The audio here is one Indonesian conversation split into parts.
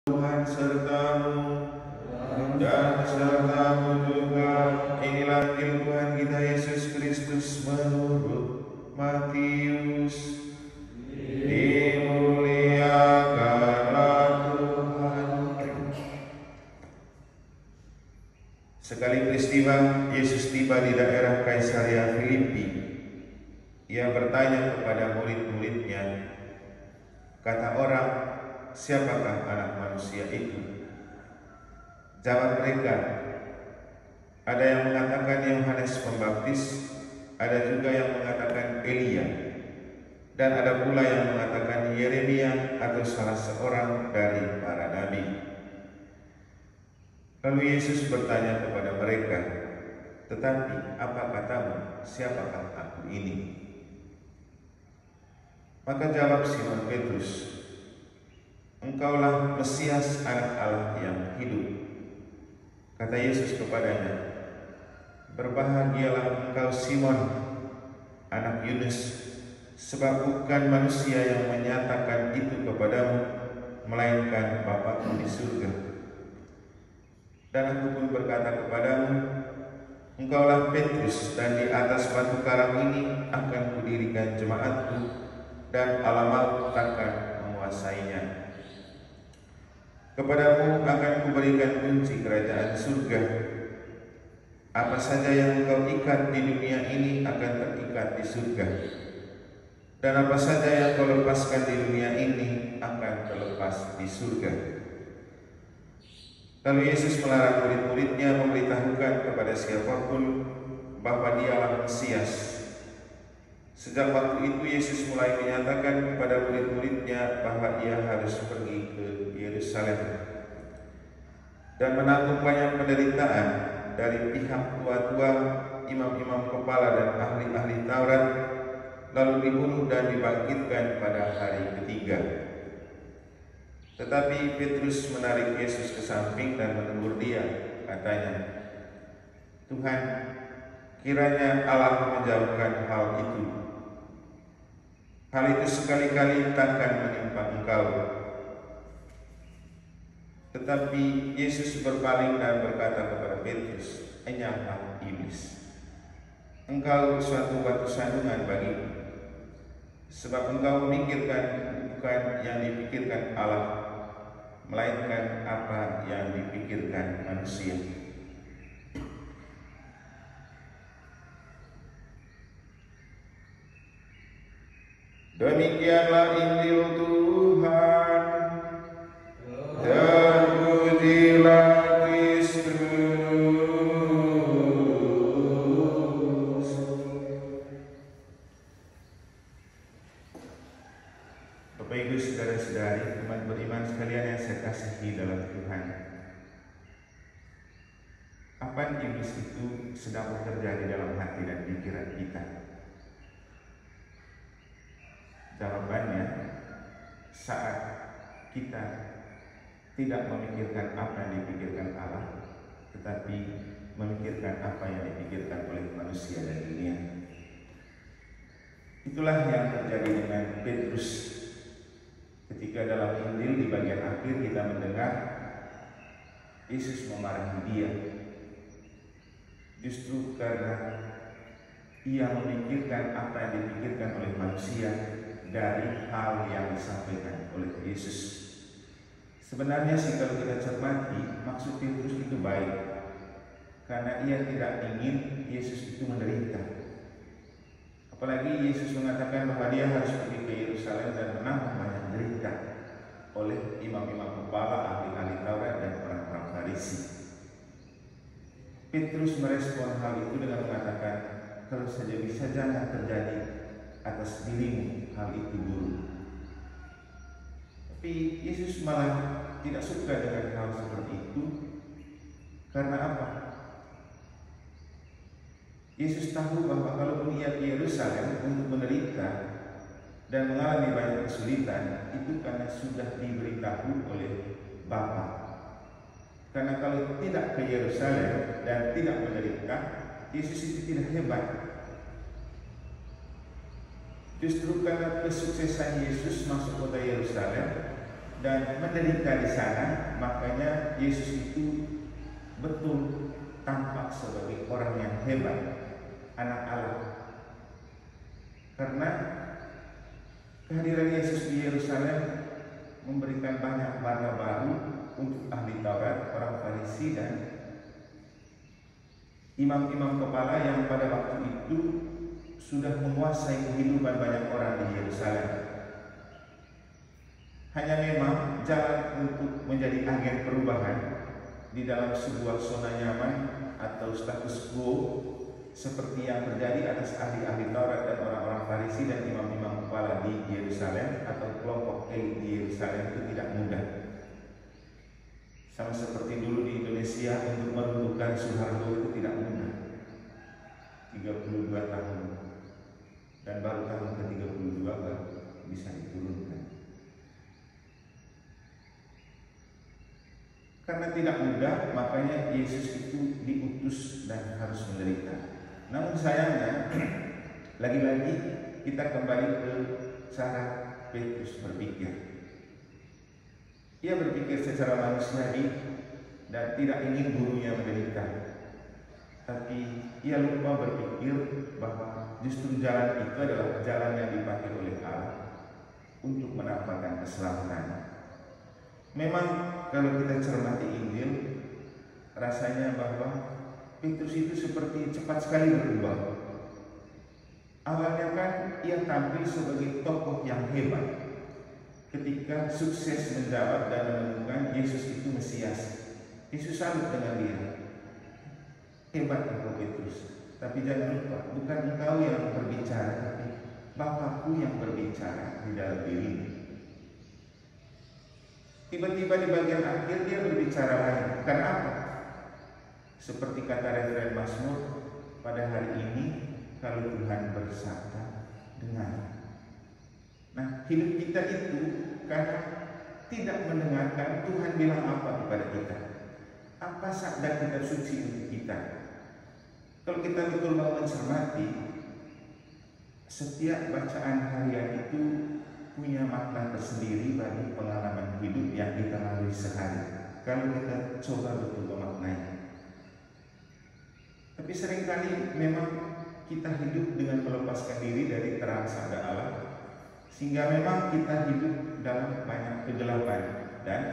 Tuhan sertamu dan sertamu juga. Inilah Injil Tuhan kita Yesus Kristus menurut Matius. Dimuliakanlah Tuhan. Sekali peristiwa Yesus tiba di daerah Kaisaria Filipi. Ia bertanya kepada murid-muridnya, kata orang, siapakah anak manusia itu? Jawab mereka, ada yang mengatakan Yohanes Pembaptis, ada juga yang mengatakan Elia, dan ada pula yang mengatakan Yeremia atau salah seorang dari para nabi. Lalu Yesus bertanya kepada mereka, tetapi apa katamu, siapakah aku ini? Maka jawab Simon Petrus, engkaulah Mesias, anak Allah yang hidup. Kata Yesus kepadanya, berbahagialah engkau Simon, anak Yunus, sebab bukan manusia yang menyatakan itu kepadamu, melainkan Bapa-Ku di surga. Dan aku pun berkata kepadamu, engkaulah Petrus, dan di atas batu karang ini akan kudirikan jemaatku, dan alam maut takkan menguasainya. Kepadamu akan kuberikan kunci kerajaan surga. Apa saja yang engkau ikat di dunia ini akan terikat di surga, dan apa saja yang kau lepaskan di dunia ini akan terlepas di surga. Lalu Yesus melarang murid-muridnya memberitahukan kepada siapapun bahwa Dialah Mesias. Sejak waktu itu Yesus mulai menyatakan kepada murid-muridnya bahwa ia harus pergi ke Yerusalem dan menanggung banyak penderitaan dari pihak tua-tua, imam-imam kepala dan ahli-ahli Taurat, lalu dibunuh dan dibangkitkan pada hari ketiga. Tetapi Petrus menarik Yesus ke samping dan menegur dia, katanya, Tuhan, kiranya Allah menjauhkan hal itu. Hal itu sekali-kali takkan menimpa engkau. Tetapi Yesus berpaling dan berkata kepada Petrus, enyahlah iblis. Engkau suatu batu sandungan bagiku, sebab engkau memikirkan bukan yang dipikirkan Allah, melainkan apa yang dipikirkan manusia. Demikianlah Injil Tuhan. Terpujilah Kristus. Bapak Ibu saudara-saudari, umat beriman sekalian yang saya kasihi dalam Tuhan, apa iblis itu sedang bekerja di dalam hati dan pikiran kita? Jawabannya, saat kita tidak memikirkan apa yang dipikirkan Allah, tetapi memikirkan apa yang dipikirkan oleh manusia dan dunia. Itulah yang terjadi dengan Petrus ketika dalam Injil di bagian akhir kita mendengar Yesus memarahi dia. Justru karena ia memikirkan apa yang dipikirkan oleh manusia dari hal yang disampaikan oleh Yesus. Sebenarnya sih kalau kita cermati, maksud Petrus itu baik, karena ia tidak ingin Yesus itu menderita. Apalagi Yesus mengatakan bahwa dia harus pergi ke Yerusalem dan menanggung banyak derita oleh imam-imam kepala, ahli-ahli Taurat dan orang-orang Farisi. Petrus merespon hal itu dengan mengatakan, kalau saja bisa jangan terjadi atas dirimu hal itu buruk. Tapi Yesus malah tidak suka dengan hal seperti itu. Karena apa? Yesus tahu bahwa kalaupun ia ke Yerusalem untuk menderita dan mengalami banyak kesulitan, itu karena sudah diberitahu oleh Bapa. Karena kalau tidak ke Yerusalem dan tidak menderita, Yesus itu tidak hebat. Justru karena kesuksesan Yesus masuk kota Yerusalem, dan menderita di sana. Makanya Yesus itu betul tampak sebagai orang yang hebat, anak Allah. Karena kehadiran Yesus di Yerusalem memberikan banyak warna baru untuk ahli Taurat, orang Farisi, dan imam-imam kepala yang pada waktu itu sudah menguasai kehidupan banyak orang di Yerusalem. Hanya memang jalan untuk menjadi agen perubahan di dalam sebuah zona nyaman atau status quo seperti yang terjadi atas ahli-ahli Taurat dan orang-orang Farisi dan imam-imam kepala di Yerusalem atau kelompok elit di Yerusalem itu tidak mudah. Sama seperti dulu di Indonesia untuk meruntuhkan Soeharto itu tidak mudah. 32 tahun dan baru tahun ke-32 baru bisa diturunkan. Karena tidak mudah, makanya Yesus itu diutus dan harus menderita. Namun sayangnya, lagi-lagi kita kembali ke cara Petrus berpikir. Ia berpikir secara manusiawi dan tidak ingin gurunya menderita. Tapi ia lupa berpikir bahwa justru jalan itu adalah jalan yang dipakai oleh Allah untuk menampakkan keselamatan. Memang kalau kita cermati Injil, rasanya bahwa Petrus itu seperti cepat sekali berubah. Awalnya kan ia tampil sebagai tokoh yang hebat ketika sukses menjawab dan menemukan Yesus itu Mesias. Yesus salut dengan dia. Hebat engkau Petrus, tapi jangan lupa, bukan engkau yang berbicara, tapi Bapakku yang berbicara di dalam dirimu. Tiba-tiba di bagian akhir dia berbicara lain. Karena apa? Seperti kata referen Mazmur, pada hari ini kalau Tuhan bersabda, dengar. Nah, hidup kita itu karena tidak mendengarkan Tuhan bilang apa kepada kita. Apa sabda kitab suci untuk kita? Kalau kita betul mau mencermati, setiap bacaan harian itu punya makna tersendiri bagi pengalaman hidup yang kita lalui sehari. Kalau kita coba betul memaknai. Tapi seringkali memang kita hidup dengan melepaskan diri dari terang sabda Allah, sehingga memang kita hidup dalam banyak kegelapan dan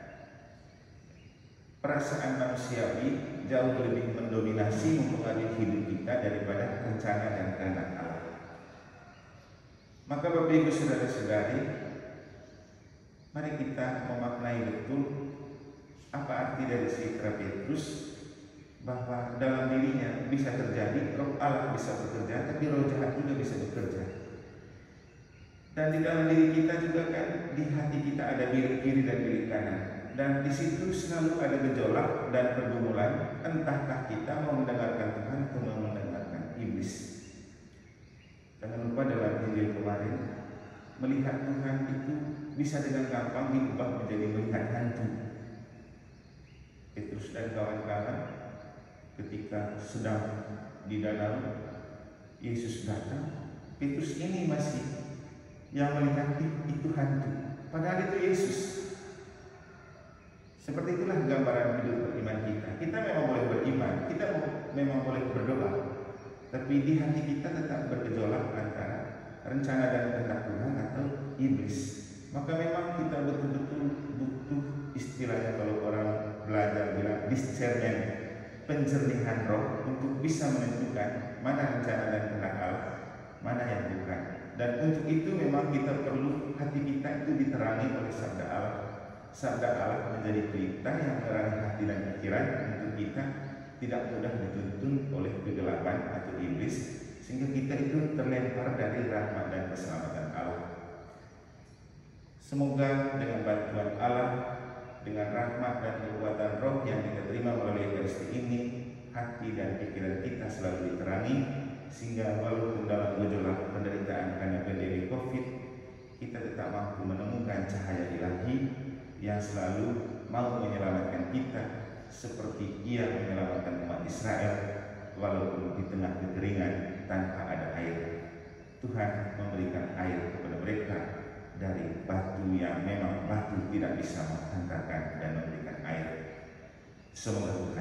perasaan manusiawi jauh lebih mendominasi mempengaruhi hidup kita daripada rencana dan kehendak Allah. Maka Bapak Ibu Saudara-saudari, mari kita memaknai betul apa arti dari cerita Petrus, bahwa dalam dirinya bisa terjadi roh Allah bisa bekerja, tapi roh jahat juga bisa bekerja. Dan di dalam diri kita juga kan, di hati kita ada bilik kiri dan bilik kanan. Dan di situ selalu ada gejolak dan pergumulan, entahkah kita mau mendengarkan Tuhan atau mau mendengarkan iblis. Jangan lupa dalam Injil kemarin, melihat Tuhan itu bisa dengan gampang diubah menjadi melihat hantu. Petrus dan kawan-kawan ketika sedang di danau, Yesus datang, Petrus ini masih yang melihat itu hantu, padahal itu Yesus. Seperti itulah gambaran hidup beriman kita. Kita memang boleh beriman, kita memang boleh berdoa, tapi di hati kita tetap bergejolak antara rencana dan kehendak Tuhan atau iblis. Maka memang kita betul-betul butuh, istilahnya kalau orang belajar bilang discernment, pencernihan roh untuk bisa menentukan mana rencana dan kehendak Allah, mana yang bukan. Dan untuk itu memang kita perlu hati kita itu diterangi oleh sabda Allah. Sabda Allah menjadi pelita yang menerangi hati dan pikiran untuk kita tidak mudah dituntun oleh kegelapan atau iblis, sehingga kita itu terlempar dari rahmat dan keselamatan Allah. Semoga dengan bantuan Allah, dengan rahmat dan kekuatan roh yang kita terima melalui Ekaristi ini, hati dan pikiran kita selalu diterangi, sehingga walaupun dalam gejolak penderitaan karena pandemi COVID, kita tetap mampu menemukan cahaya ilahi yang selalu mau menyelamatkan kita seperti Ia menyelamatkan umat Israel walaupun di tengah kekeringan tanpa ada air. Tuhan memberikan air kepada mereka dari batu yang memang batu tidak bisa menghantarkan dan memberikan air. Semoga Tuhan